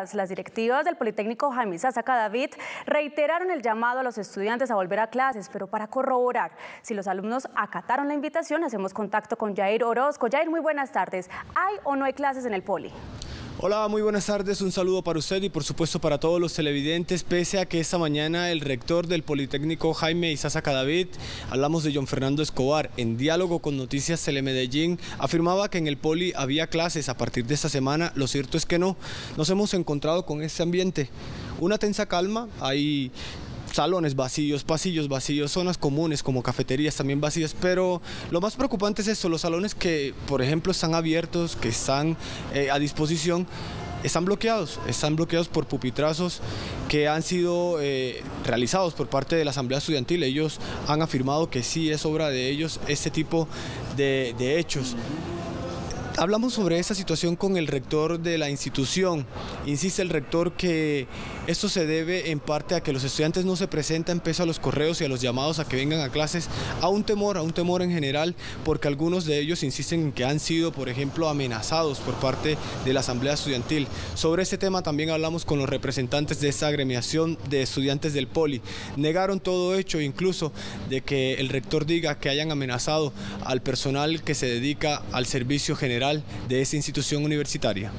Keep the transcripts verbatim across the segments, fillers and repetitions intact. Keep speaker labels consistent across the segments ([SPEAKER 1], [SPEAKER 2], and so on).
[SPEAKER 1] Las directivas del Politécnico Jaime Isaza Cadavid reiteraron el llamado a los estudiantes a volver a clases, pero para corroborar si los alumnos acataron la invitación, hacemos contacto con Jair Orozco. Jair, muy buenas tardes. ¿Hay o no hay clases en el Poli?
[SPEAKER 2] Hola, muy buenas tardes, un saludo para usted y por supuesto para todos los televidentes. Pese a que esta mañana el rector del Politécnico Jaime Isaza Cadavid, hablamos de John Fernando Escobar, en diálogo con Noticias Telemedellín, afirmaba que en el Poli había clases a partir de esta semana. Lo cierto es que no, nos hemos encontrado con este ambiente, una tensa calma. Hay salones vacíos, pasillos vacíos, zonas comunes como cafeterías también vacías, pero lo más preocupante es esto: los salones que, por ejemplo, están abiertos, que están eh, a disposición, están bloqueados, están bloqueados por pupitrazos que han sido eh, realizados por parte de la Asamblea Estudiantil. Ellos han afirmado que sí es obra de ellos este tipo de, de hechos. Hablamos sobre esta situación con el rector de la institución. Insiste el rector que esto se debe en parte a que los estudiantes no se presentan pese a los correos y a los llamados a que vengan a clases, a un temor, a un temor en general, porque algunos de ellos insisten en que han sido, por ejemplo, amenazados por parte de la Asamblea Estudiantil. Sobre este tema también hablamos con los representantes de esta agremiación de estudiantes del Poli. Negaron todo hecho, incluso de que el rector diga que hayan amenazado al personal que se dedica al servicio general de esta institución universitaria.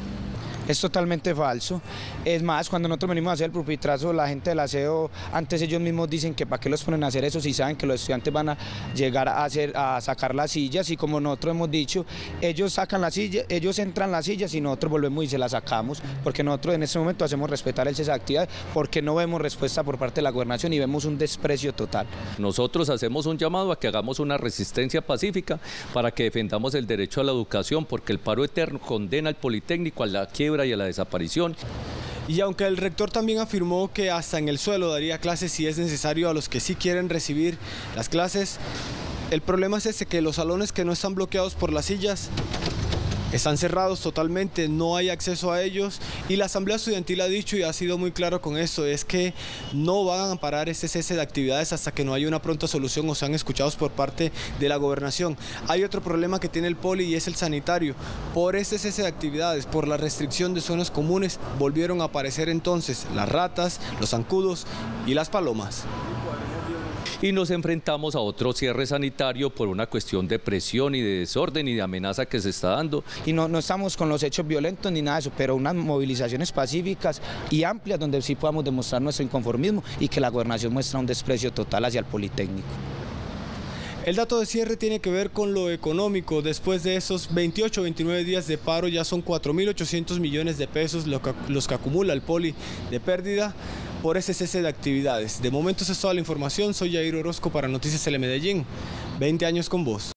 [SPEAKER 3] Es totalmente falso. Es más, cuando nosotros venimos a hacer el pupitrazo, la gente del aseo, antes ellos mismos dicen que para qué los ponen a hacer eso si saben que los estudiantes van a llegar a, hacer, a sacar las sillas, y como nosotros hemos dicho, ellos sacan las sillas, ellos entran las sillas y nosotros volvemos y se las sacamos, porque nosotros en este momento hacemos respetar el cese de actividad, porque no vemos respuesta por parte de la gobernación y vemos un desprecio total.
[SPEAKER 4] Nosotros hacemos un llamado a que hagamos una resistencia pacífica para que defendamos el derecho a la educación, porque el paro eterno condena al Politécnico a la quiebra y a la desaparición.
[SPEAKER 2] Y aunque el rector también afirmó que hasta en el suelo daría clases si es necesario a los que sí quieren recibir las clases, el problema es ese, que los salones que no están bloqueados por las sillas están cerrados totalmente, no hay acceso a ellos, y la Asamblea Estudiantil ha dicho y ha sido muy claro con esto, es que no van a parar este cese de actividades hasta que no haya una pronta solución o sean escuchados por parte de la gobernación. Hay otro problema que tiene el Poli y es el sanitario. Por este cese de actividades, por la restricción de zonas comunes, volvieron a aparecer entonces las ratas, los zancudos y las palomas.
[SPEAKER 4] Y nos enfrentamos a otro cierre sanitario por una cuestión de presión y de desorden y de amenaza que se está dando.
[SPEAKER 3] Y no, no estamos con los hechos violentos ni nada de eso, pero unas movilizaciones pacíficas y amplias donde sí podamos demostrar nuestro inconformismo y que la gobernación muestra un desprecio total hacia el Politécnico.
[SPEAKER 2] El dato de cierre tiene que ver con lo económico. Después de esos veintiocho, veintinueve días de paro, ya son cuatro mil ochocientos millones de pesos los que, los que acumula el Poli de pérdida por ese cese de actividades. De momento esa es toda la información. Soy Jair Orozco para Noticias Telemedellín. veinte años con vos.